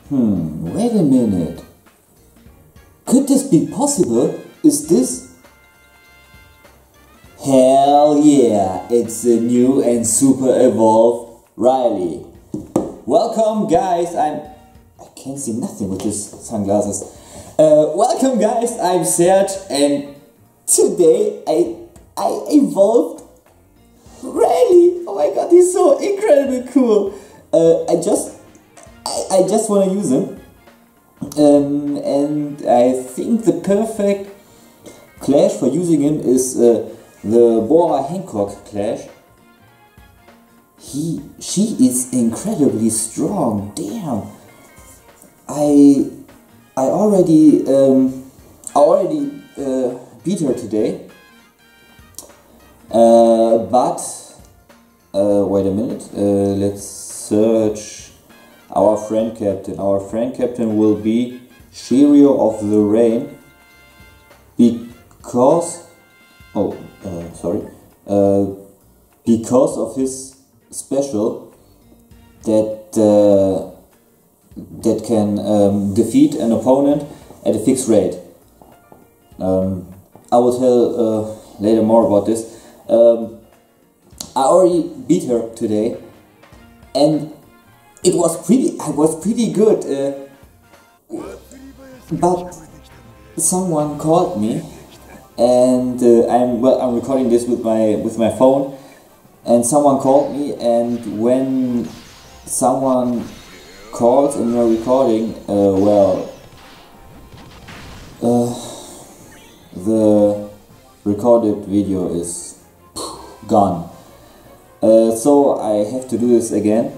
Wait a minute. Could this be possible? Is this? Hell yeah, it's the new and super evolved Riley. Welcome guys, I can't see nothing with these sunglasses. Welcome guys, I'm Serge and today I evolved Riley. Oh my god, he's so incredibly cool. I just want to use him. And I think the perfect clash for using him is the Bora Hancock clash. She is incredibly strong. Damn. I already beat her today. But wait a minute. Let's search our friend captain. Our friend captain will be Shiryu of the Rain because because of his special that can defeat an opponent at a fixed rate. I will tell later more about this. I already beat her today, and I was pretty good. But someone called me, and I'm recording this with my phone, and someone called me, and when someone calls and you're recording, the recorded video is gone. So I have to do this again,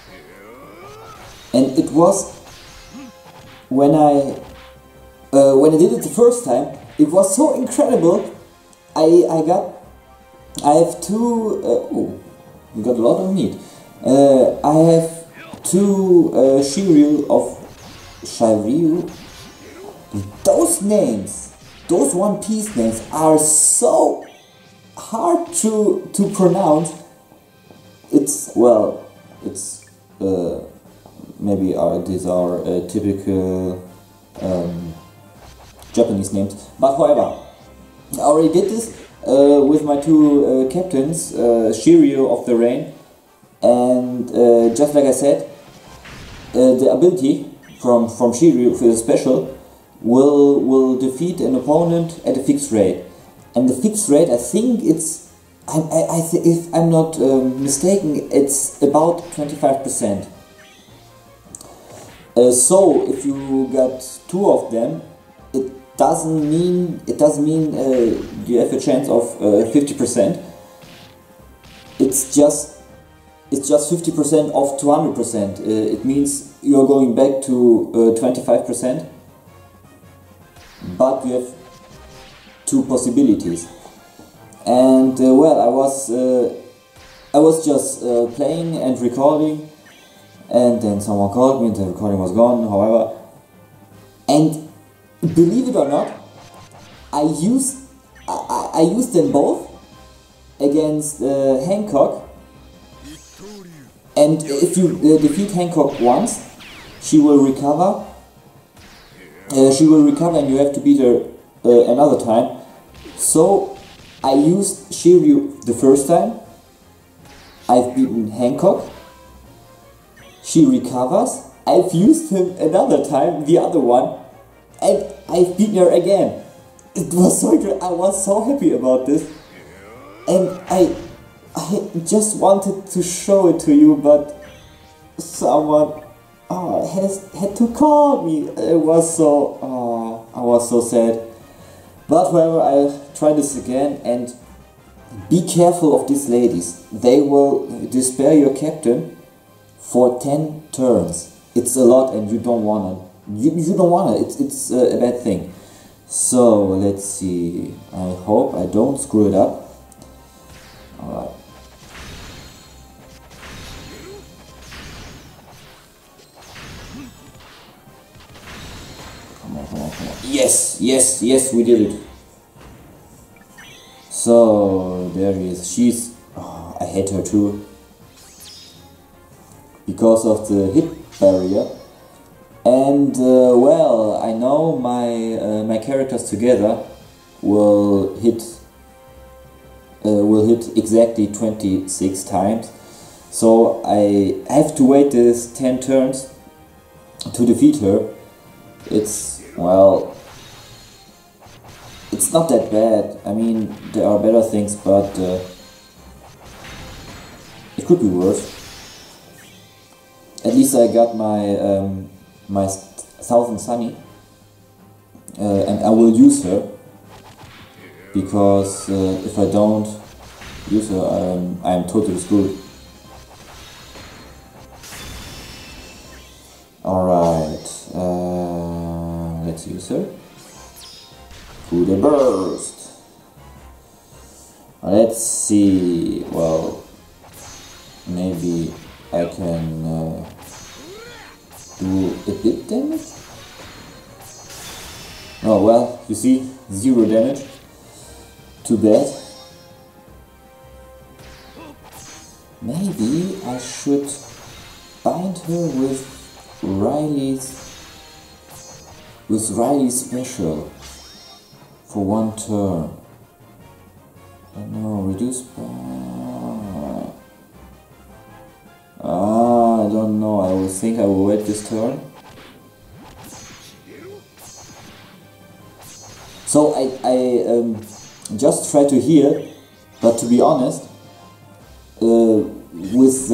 and it was when I did it the first time. It was so incredible. I have two. We got a lot of meat. I have two Shiryu of Shiryu. Those names, those One Piece names, are so hard to pronounce. Maybe these are typical Japanese names, but however, I already did this with my two captains, Shiryu of the Rain, and just like I said, the ability from Shiryu for the special will defeat an opponent at a fixed rate, and the fixed rate, I think it's, if I'm not mistaken, it's about 25%. So if you got two of them, it doesn't mean you have a chance of 50%. It's just 50% of 200%. It means you're going back to 25%, but you have two possibilities. And I was just playing and recording, and then someone called me and the recording was gone, however, and believe it or not, I used them both against Hancock, and if you defeat Hancock once, she will recover, and you have to beat her another time. So I used Shiryu the first time, I've beaten Hancock, she recovers, I've used him another time, the other one, and I've beaten her again. It was so great. I was so happy about this, and I just wanted to show it to you, but someone had to call me. I was so sad. But however, I'll try this again, and be careful of these ladies. They will despair your captain for 10 turns. It's a lot, and you don't wanna. You don't wanna. It's a bad thing. So let's see. I hope I don't screw it up. All right. Come on. Yes, we did it. So there he is. I hate her too because of the hit barrier. And well, I know my characters together will hit exactly 26 times. So I have to wait this 10 turns to defeat her. It's, well, it's not that bad. I mean, there are better things, but it could be worse. At least I got my my 1000 Sunny, and I will use her, because if I don't use her, I'm totally screwed. Alright, let's use her. To the burst. Let's see, well, maybe I can do a bit damage? Oh well, you see, 0 damage. Too bad. Maybe I should bind her with Riley's special for 1 turn. I don't know, reduce by... I don't know, I will think I will wait this turn. So I just try to heal, but to be honest, with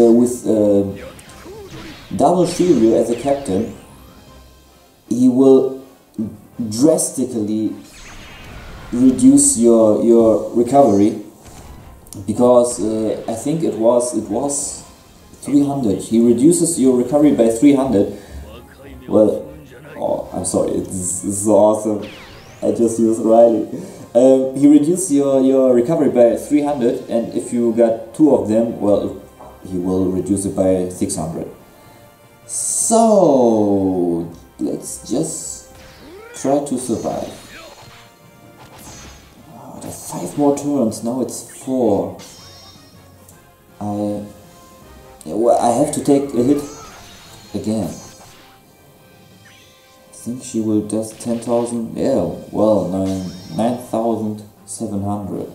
double Shiryu as a captain, he will drastically reduce your recovery, because I think it was 300. He reduces your recovery by 300. Well, oh, I'm sorry, this is so awesome. I just used Riley. He reduces your recovery by 300, and if you got 2 of them, well, he will reduce it by 600. So let's just try to survive. Oh, there's 5 more turns. Now it's 4. I have to take a hit again. I think she will just 10,000. Yeah, well, 9,700.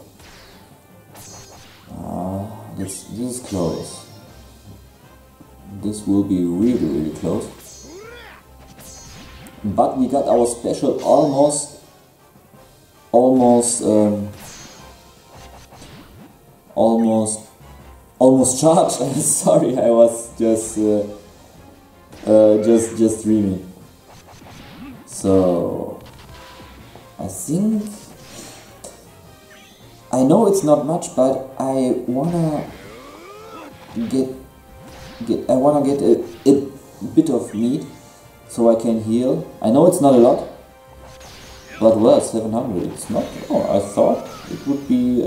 This is close. This will be really close. But we got our special almost charged. I'm sorry, I was just dreaming. So I think, I know it's not much, but I wanna get a bit of meat so I can heal. I know it's not a lot, but well, 700. It's not. Oh, I thought it would be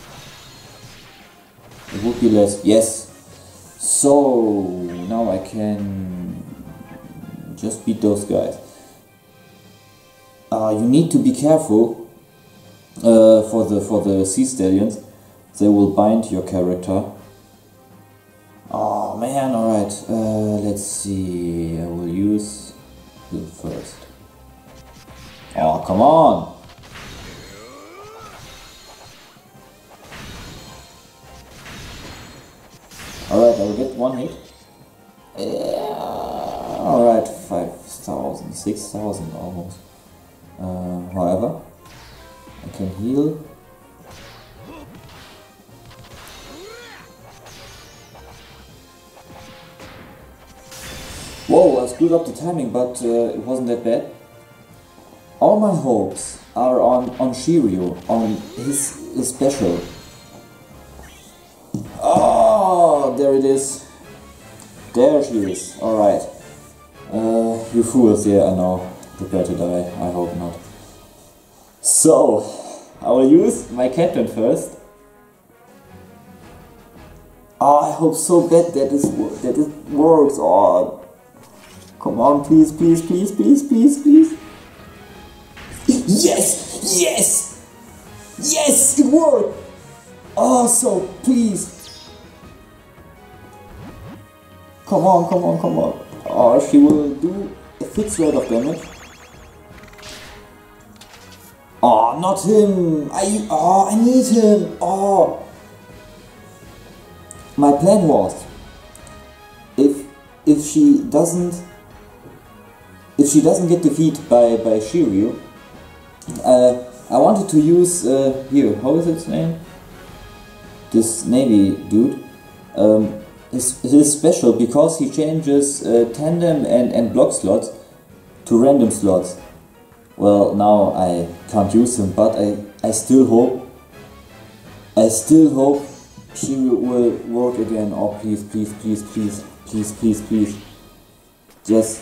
less. Yes. So now I can just beat those guys. You need to be careful for the sea stallions. They will bind your character. Oh man, alright. Let's see. I will use him first. Oh, come on! Alright, I will get 1 hit. Yeah. Alright, 5,000, 6,000 almost. However, I can heal. Whoa, I screwed up the timing, but it wasn't that bad. All my hopes are on Shiryu, on his special. Oh, there it is. There she is. Alright. You fools, yeah, I know. Prepare to die. I hope not. So, I will use my captain first. Oh, I hope so bad that it works. Oh, come on, please, please, please, please, please, please. Yes! Yes! Yes! It worked! Oh, so please. Come on, come on, come on. Oh, she will do a a fixed rate of damage. Oh, not him! I need him! Oh! My plan was, if she doesn't get defeated by Shiryu, I wanted to use here, how is its name? This Navy dude. His special because he changes tandem and block slots to random slots. Well, now I can't use him, but I still hope Shiryu will work again. Oh, please, please, please, please, please, please, please. Just...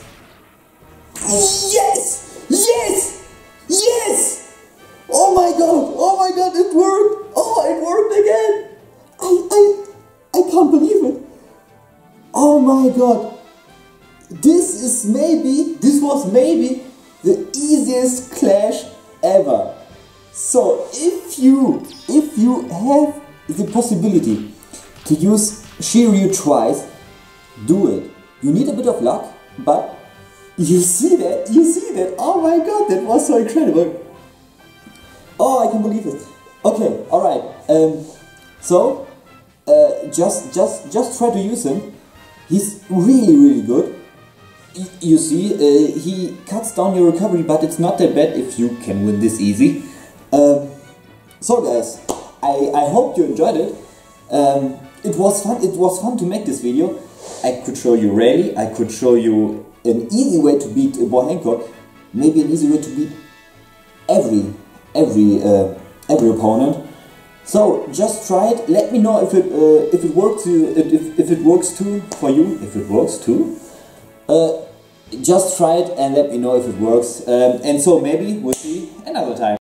Yes! Yes! Yes! Oh my god, it worked! Oh, it worked again! I can't believe it! Oh my god! This was maybe the easiest clash ever. So if you have the possibility to use Shiryu twice, do it. You need a bit of luck, but you see that, oh my god, that was so incredible. Oh, I can't believe it. Okay, alright, so, just try to use him. He's really good. You see, he cuts down your recovery, but it's not that bad if you can win this easy. So guys, I hope you enjoyed it. It was fun to make this video. I could show you Rayleigh, I could show you an easy way to beat Boa Hancock, maybe an easy way to beat every opponent. So just try it. Let me know if it works too for you. If it works too, just try it and let me know if it works. And so maybe we'll see another time.